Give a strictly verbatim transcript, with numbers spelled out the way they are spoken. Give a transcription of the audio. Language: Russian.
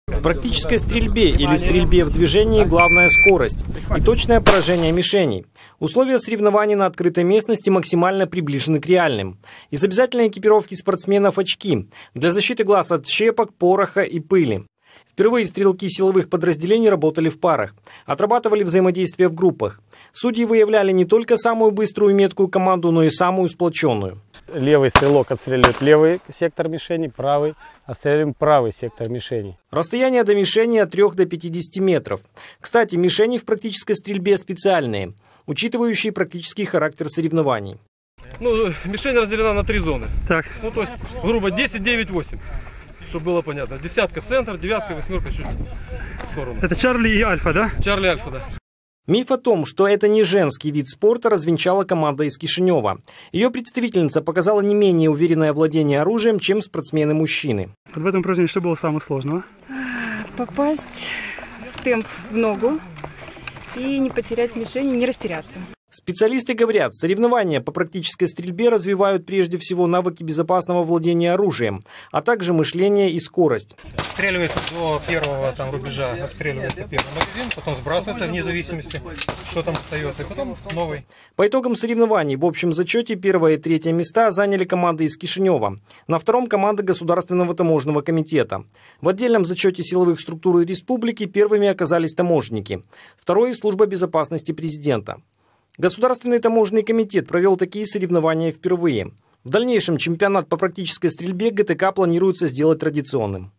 В практической стрельбе или в стрельбе в движении главная скорость и точное поражение мишеней. Условия соревнований на открытой местности максимально приближены к реальным. Из обязательной экипировки спортсменов очки для защиты глаз от щепок, пороха и пыли. Впервые стрелки силовых подразделений работали в парах, отрабатывали взаимодействие в группах. Судьи выявляли не только самую быструю и меткую команду, но и самую сплоченную. Левый стрелок отстреливает левый сектор мишени, правый отстреливаем правый сектор мишени. Расстояние до мишени от трёх до пятидесяти метров. Кстати, мишени в практической стрельбе специальные, учитывающие практический характер соревнований. Ну, мишень разделена на три зоны. Так. Ну, то есть, грубо, десять, девять, восемь. Чтобы было понятно. Десятка центр, девятка, восьмерка чуть в сторону. Это Чарли и Альфа, да? Чарли Альфа, да. Миф о том, что это не женский вид спорта, развенчала команда из Кишинева. Ее представительница показала не менее уверенное владение оружием, чем спортсмены-мужчины. Вот в этом упражнении что было самое сложное? Попасть в темп в ногу и не потерять мишень, не растеряться. Специалисты говорят, соревнования по практической стрельбе развивают прежде всего навыки безопасного владения оружием, а также мышление и скорость. Отстреливается до первого там, рубежа, отстреливается первый магазин, потом сбрасывается вне зависимости, что там остается, и потом новый. По итогам соревнований в общем зачете первое и третье места заняли команды из Кишинева. На втором команда Государственного таможенного комитета. В отдельном зачете силовых структур республики первыми оказались таможенники. Второй – служба безопасности президента. Государственный таможенный комитет провел такие соревнования впервые. В дальнейшем чемпионат по практической стрельбе ГТК планируется сделать традиционным.